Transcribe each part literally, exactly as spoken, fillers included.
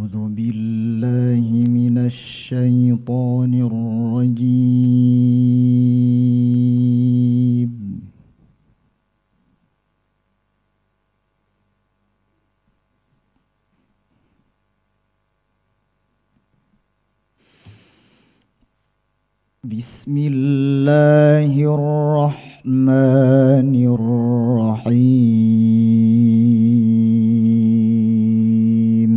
أعوذ بالله من الشيطان الرجيم. بسم الله الرحمن الرحيم.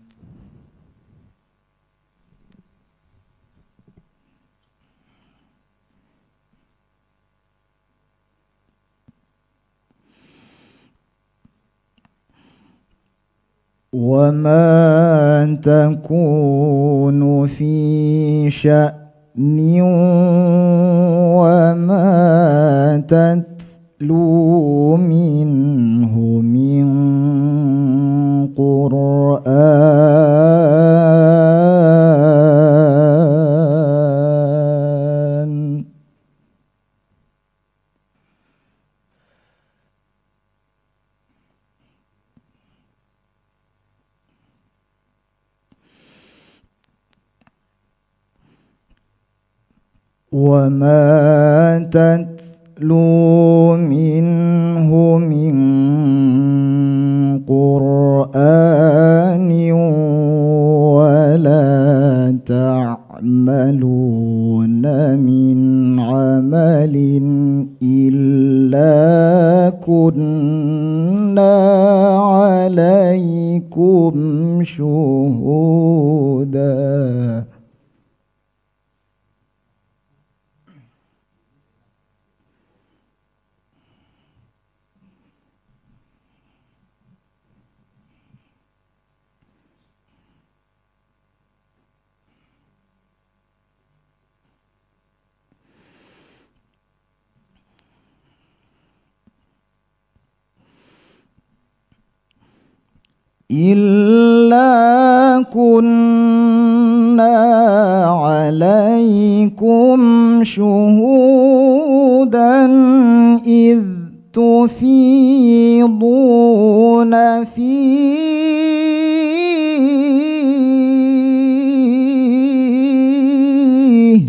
وما تكون في شأن وما تتلو منه من قرآن وما تتلو منه من قرآن ولا تعملون من عمل إلا كنا عليكم شهودا إلا كنا عليكم شهودا إذ تفيضون فيه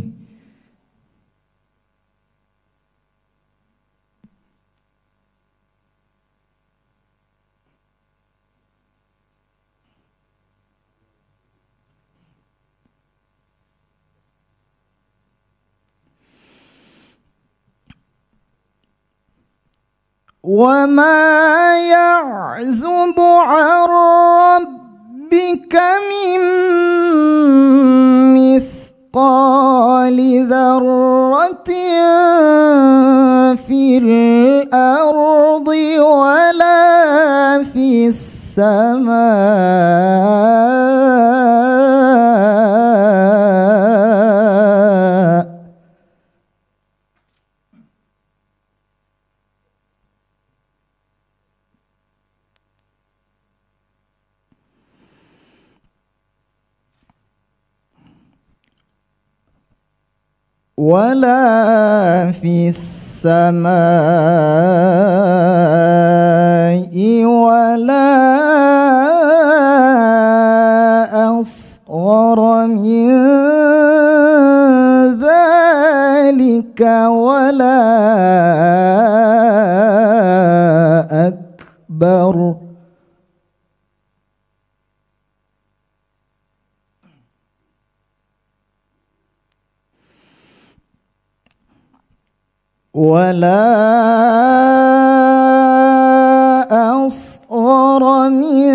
وما يعزب عن ربك من مثقال ذرة في الأرض ولا في السماء ولا في السماء ولا أصغر من ذلك ولا أكبر ولا أصغر من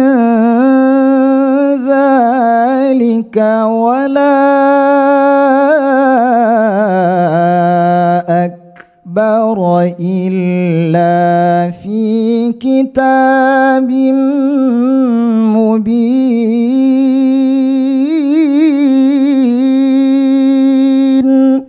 ذلك ولا أكبر إلا في كتاب مبين.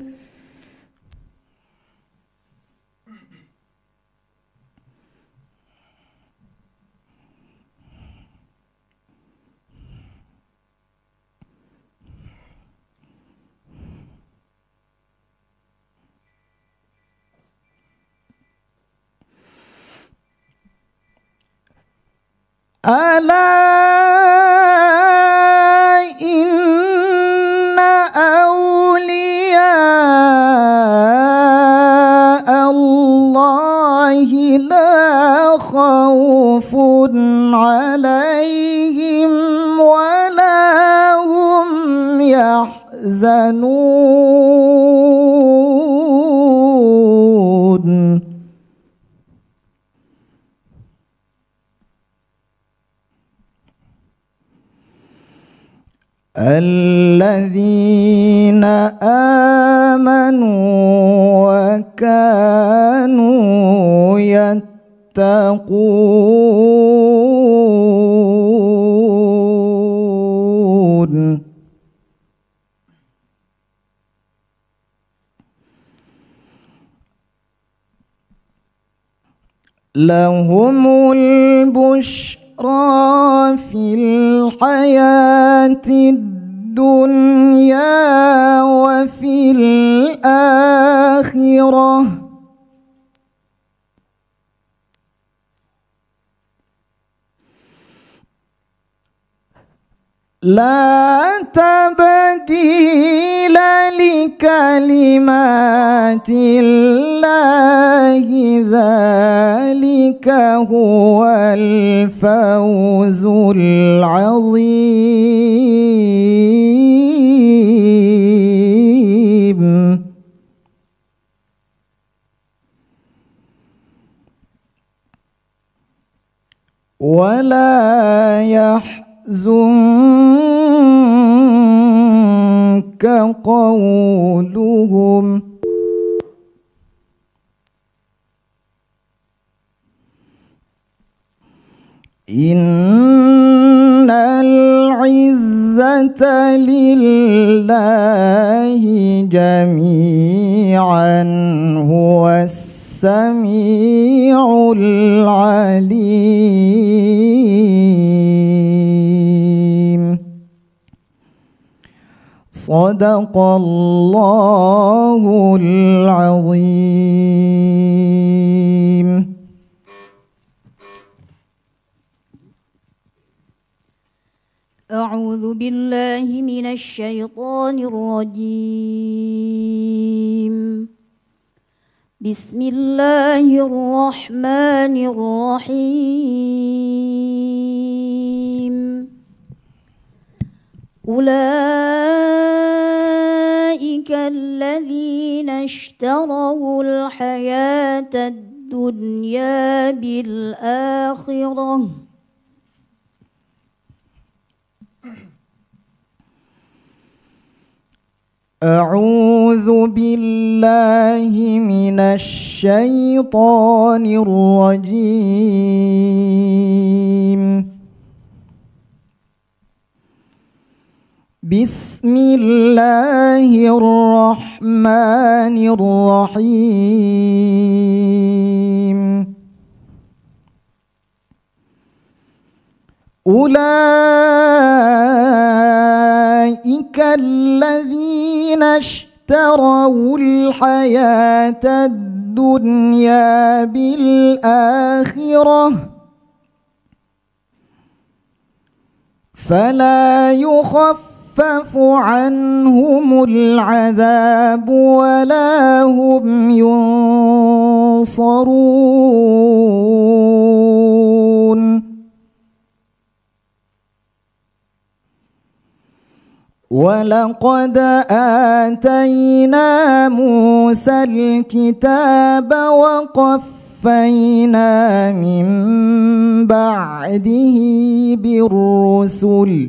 ألا يحزنون الذين آمنوا وكانوا يتقون لهم البشرى في الحياة الدنيا وفي الآخرة لا تبديل لكلمات الله ذلك هو الفوز العظيم ولا يحزنك قولهم إن العزة لله جميعا هو السميع العليم صدق الله العظيم. أعوذ بالله من الشيطان الرجيم. بسم الله الرحمن الرحيم. أولئك الذين اشتروا الحياة الدنيا بالآخرة أعوذ بالله من الشيطان الرجيم. بسم الله الرحمن الرحيم. أولئك الذين اشتروا الحياة الدنيا بالآخرة فلا يخفف عنهم العذاب ولا هم ينصرون. ولقد آتينا موسى الكتاب وقفينا من بعده بالرسل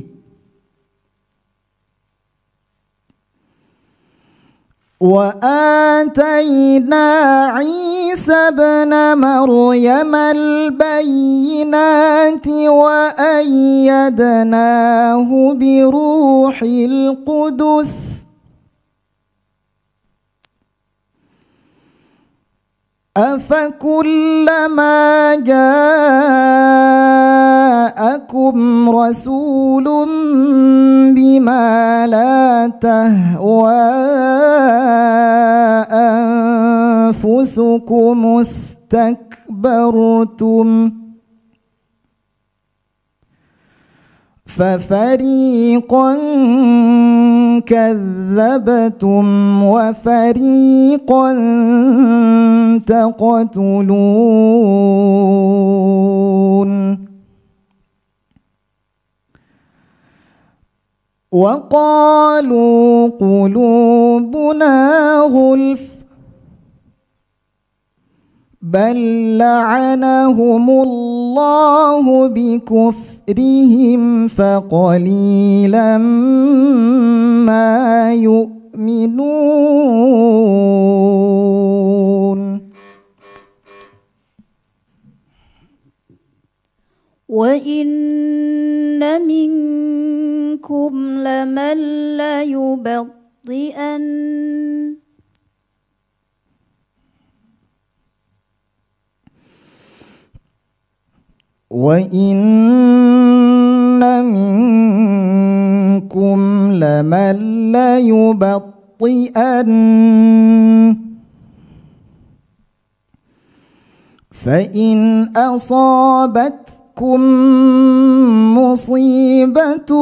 وآتينا عيسى ابن مريم البينات وأيدناه بروح القدس أفكلما جاءكم رسول بما لا تهوى أنفسكم استكبرتم ففريقا كذبتم وفريقا تقتلون. وقالوا قلوبنا غلف بل لعنهم الله بكفرهم فقليلا ما يؤمنون وإن منكم لمن ليبطئن وإن منكم لمن ليبطئن فإن أصابتكم مصيبة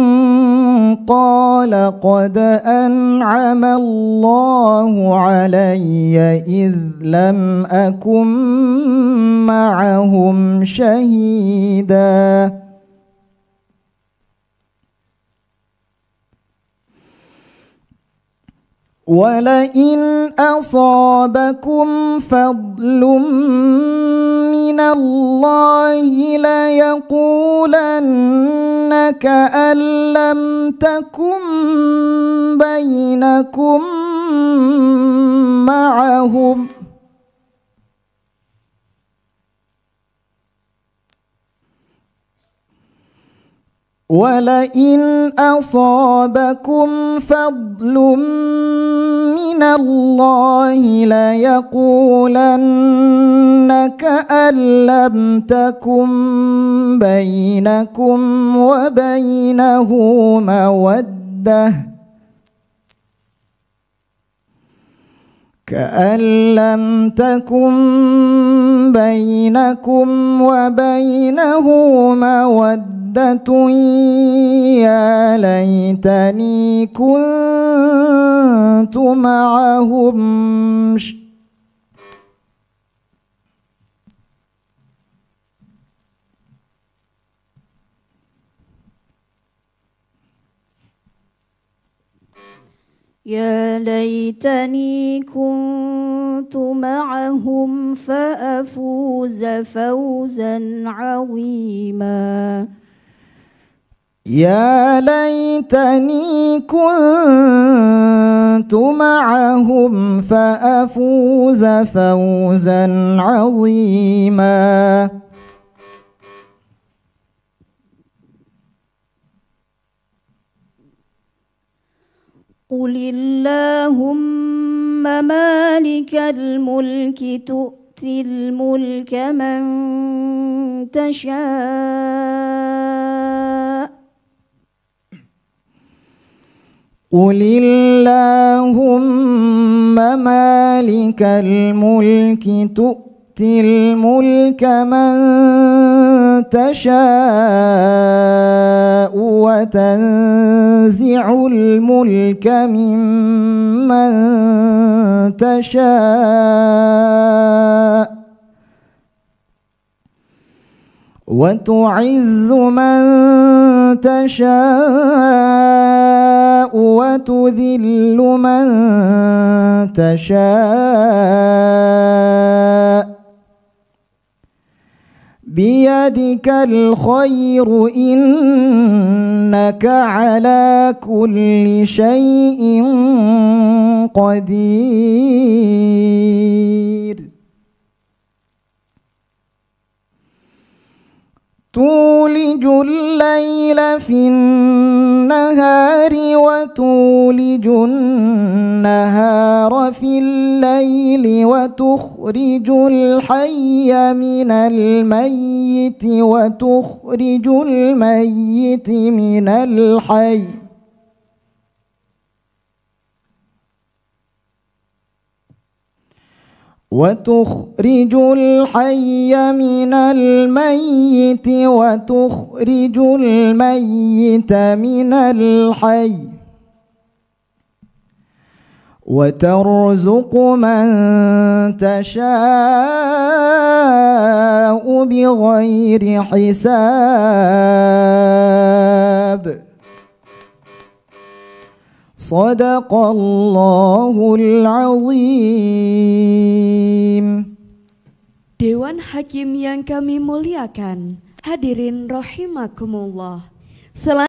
قال قد أنعم الله علي إذ لم أكن معهم شهيدا ولئن أصابكم فضل من الله ليقولن كأن لم تكن بينكم معهم ولئن أصابكم فضل من الله ليقولن كأن لم تكن بينكم وبينه مودة كأن لم تكن بينكم وبينه مودة يا ليتني كنت معهم يا ليتني كنت معهم فأفوز فوزا عظيما يا ليتني كنت معهم فأفوز فوزا عظيما قل اللهم مالك الملك تؤتي الملك من تشاء قل اللهم مالك الملك تؤتي الملك من تشاء وتنزع الملك ممن تشاء وتعز من تشاء وتذل من تشاء بيدك الخير إنك على كل شيء قدير تولج الليل في النهار وتولج النهار في الليل وتخرج الحي من الميت وتخرج الميت من الحي وتخرج الحي من الميت وتخرج الميت من الحي وترزق من تشاء بغير حساب Sadaqallahul azim. Dewan Hakim yang kami muliakan, hadirin rahimakumullah.